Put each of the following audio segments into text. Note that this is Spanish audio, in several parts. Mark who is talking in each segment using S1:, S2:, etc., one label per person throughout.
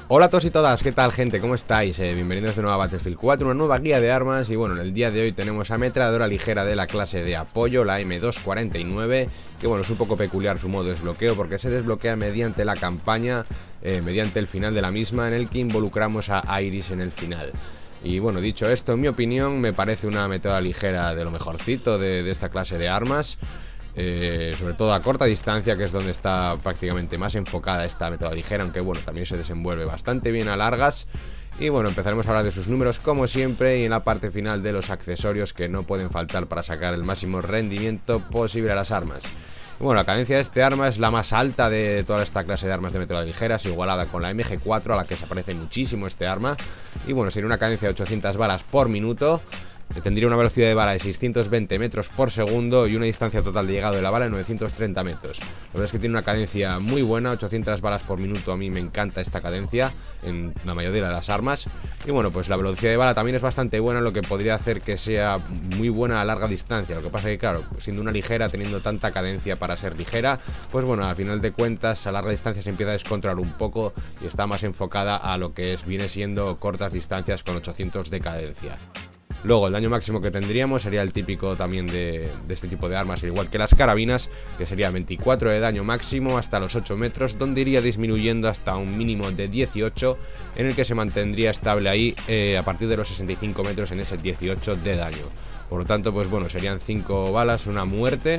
S1: Hola a todos y todas, ¿qué tal gente? ¿Cómo estáis? Bienvenidos de nuevo a Battlefield 4, una nueva guía de armas. Y bueno, en el día de hoy tenemos ametralladora ligera de la clase de apoyo, la M249. Que bueno, es un poco peculiar su modo de desbloqueo porque se desbloquea mediante la campaña, mediante el final de la misma, en el que involucramos a Iris en el final. Y bueno, dicho esto, en mi opinión me parece una ametralladora ligera de lo mejorcito de esta clase de armas. Sobre todo a corta distancia, que es donde está prácticamente más enfocada esta ametralladora ligera, aunque bueno, también se desenvuelve bastante bien a largas. Y bueno, empezaremos a hablar de sus números como siempre y en la parte final de los accesorios que no pueden faltar para sacar el máximo rendimiento posible a las armas. Bueno, la cadencia de este arma es la más alta de toda esta clase de armas de ametralladora ligeras, igualada con la MG4, a la que se parece muchísimo este arma. Y bueno, sería una cadencia de 800 balas por minuto. Tendría una velocidad de bala de 620 metros por segundo y una distancia total de llegado de la bala de 930 metros. La verdad es que tiene una cadencia muy buena, 800 balas por minuto. A mí me encanta esta cadencia en la mayoría de las armas. Y bueno, pues la velocidad de bala también es bastante buena, lo que podría hacer que sea muy buena a larga distancia. Lo que pasa es que claro, siendo una ligera, teniendo tanta cadencia para ser ligera, pues bueno, al final de cuentas a larga distancia se empieza a descontrolar un poco y está más enfocada a lo que viene siendo cortas distancias con 800 de cadencia. Luego el daño máximo que tendríamos sería el típico también de este tipo de armas, al igual que las carabinas, que sería 24 de daño máximo hasta los 8 metros, donde iría disminuyendo hasta un mínimo de 18, en el que se mantendría estable ahí a partir de los 65 metros en ese 18 de daño. Por lo tanto, pues bueno, serían 5 balas, una muerte,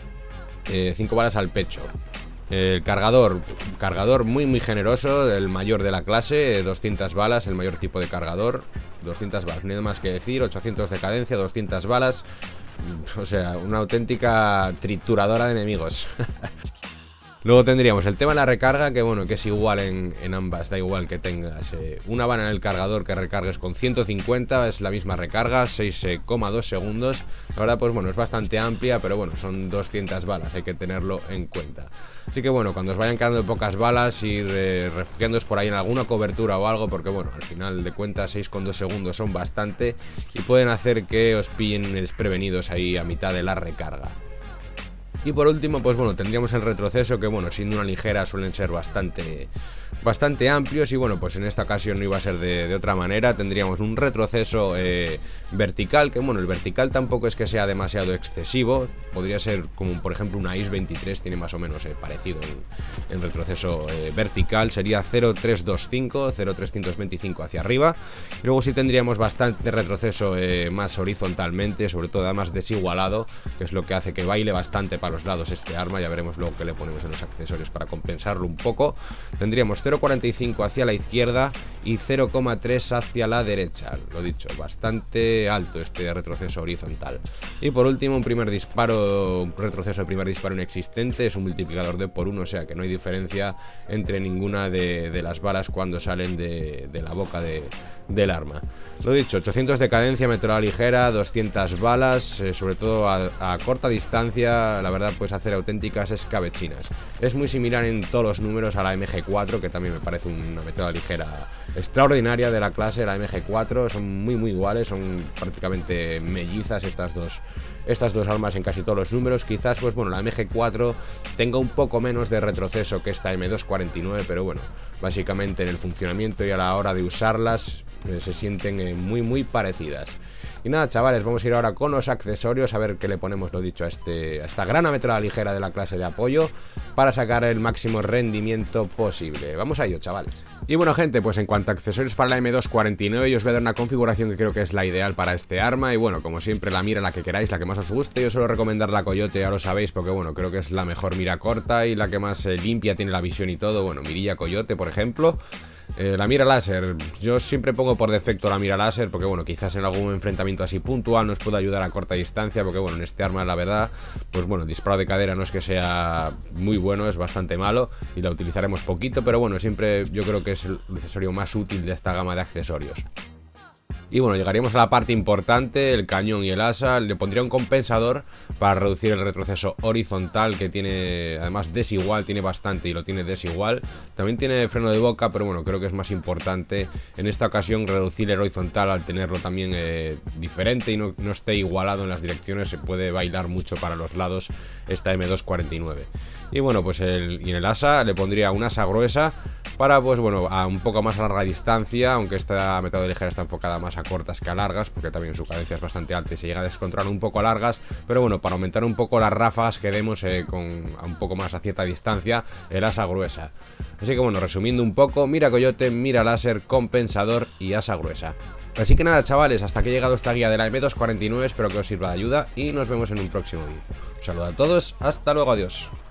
S1: 5 balas al pecho. El cargador muy generoso, el mayor de la clase, 200 balas, el mayor tipo de cargador, 200 balas, no hay más que decir, 800 de cadencia, 200 balas, o sea, una auténtica trituradora de enemigos. Luego tendríamos el tema de la recarga, que bueno, que es igual en ambas, da igual que tengas una bala en el cargador que recargues con 150, es la misma recarga, 6,2 segundos. La verdad, pues bueno, es bastante amplia, pero bueno, son 200 balas, hay que tenerlo en cuenta. Así que bueno, cuando os vayan quedando pocas balas, ir refugiándoos por ahí en alguna cobertura o algo, porque bueno, al final de cuentas 6,2 segundos son bastante y pueden hacer que os pillen desprevenidos ahí a mitad de la recarga. Y por último, pues bueno, tendríamos el retroceso, que bueno, siendo una ligera suelen ser bastante amplios. Y bueno, pues en esta ocasión no iba a ser de otra manera. Tendríamos un retroceso vertical, que bueno, el vertical tampoco es que sea demasiado excesivo. Podría ser como por ejemplo una IS 23, tiene más o menos parecido en retroceso vertical. Sería 0,325, 0,325 hacia arriba. Y luego sí tendríamos bastante retroceso más horizontalmente, sobre todo además desigualado, que es lo que hace que baile bastante para los lados este arma. Ya veremos luego que le ponemos en los accesorios para compensarlo un poco. Tendríamos 0,45 hacia la izquierda y 0,3 hacia la derecha. Lo dicho, bastante alto este retroceso horizontal. Y por último, un retroceso de primer disparo inexistente. Es un multiplicador de por 1, o sea que no hay diferencia entre ninguna de las balas cuando salen de la boca del arma. Lo dicho, 800 de cadencia, ametralladora ligera, 200 balas, sobre todo a corta distancia. La verdad, pues hacer auténticas escabechinas. Es muy similar en todos los números a la MG4, que también me parece una ametralladora ligera extraordinaria de la clase. La MG4 son muy iguales, son prácticamente mellizas estas dos armas en casi todos los números. Quizás, pues bueno, la MG4 tenga un poco menos de retroceso que esta M249, pero bueno, básicamente en el funcionamiento y a la hora de usarlas se sienten muy parecidas. Y nada, chavales, vamos a ir ahora con los accesorios, a ver qué le ponemos, lo dicho, a esta gran ametralladora ligera de la clase de apoyo para sacar el máximo rendimiento posible. Vamos a ello, chavales. Y bueno, gente, pues en cuanto a accesorios para la M249, yo os voy a dar una configuración que creo que es la ideal para este arma. Y bueno, como siempre, la mira la que queráis, la que más os guste. Yo suelo recomendar la Coyote, ya lo sabéis, porque bueno, creo que es la mejor mira corta y la que más limpia tiene la visión y todo. Bueno, mirilla Coyote, por ejemplo. La mira láser, yo siempre pongo por defecto la mira láser porque bueno, quizás en algún enfrentamiento así puntual nos pueda ayudar a corta distancia, porque bueno, en este arma la verdad, pues bueno, el disparo de cadera no es que sea muy bueno, es bastante malo y la utilizaremos poquito, pero bueno, siempre yo creo que es el accesorio más útil de esta gama de accesorios. Y bueno, llegaríamos a la parte importante, el cañón y el asa. Le pondría un compensador para reducir el retroceso horizontal, que tiene además desigual, tiene bastante y lo tiene desigual. También tiene freno de boca, pero bueno, creo que es más importante en esta ocasión reducir el horizontal al tenerlo también diferente y no esté igualado en las direcciones. Se puede bailar mucho para los lados esta M249. Y bueno, pues en el asa le pondría un asa gruesa para, pues bueno, a un poco más a larga distancia, aunque esta ametralladora ligera está enfocada más a cortas que a largas, porque también su cadencia es bastante alta y se llega a descontrolar un poco a largas, pero bueno, para aumentar un poco las ráfagas que demos a un poco más a cierta distancia, el asa gruesa. Así que bueno, resumiendo un poco, mira coyote, mira láser, compensador y asa gruesa. Así que nada, chavales, hasta aquí ha llegado esta guía de la M249, espero que os sirva de ayuda y nos vemos en un próximo vídeo. Un saludo a todos, hasta luego, adiós.